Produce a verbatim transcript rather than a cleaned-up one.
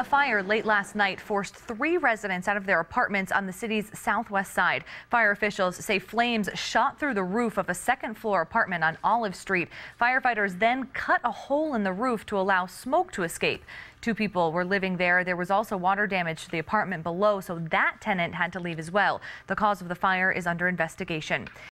A fire late last night forced three residents out of their apartments on the city's southwest side. Fire officials say flames shot through the roof of a second floor apartment on Olive Street. Firefighters then cut a hole in the roof to allow smoke to escape. Two people were living there. There was also water damage to the apartment below, so that tenant had to leave as well. The cause of the fire is under investigation.